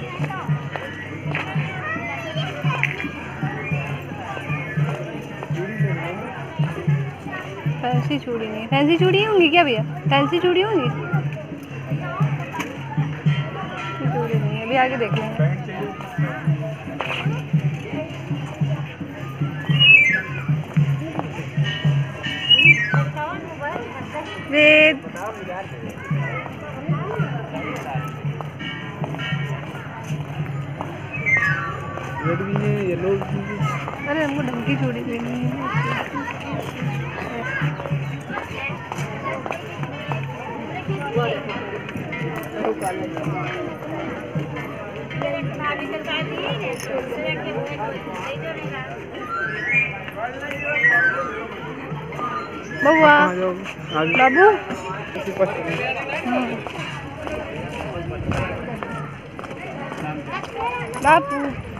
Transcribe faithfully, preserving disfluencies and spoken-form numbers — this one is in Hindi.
फैंसी चूड़ी नहीं, फैंसी चूड़ी होंगी क्या भैया? फैंसी चूड़ी होंगी? चूड़ी नहीं है, अभी आगे देख लेंगे। वेद रेड भी है, येलो भी है। अरे हमको ढंग की चूड़ी लेनी है। बबुआ बाबू बाबू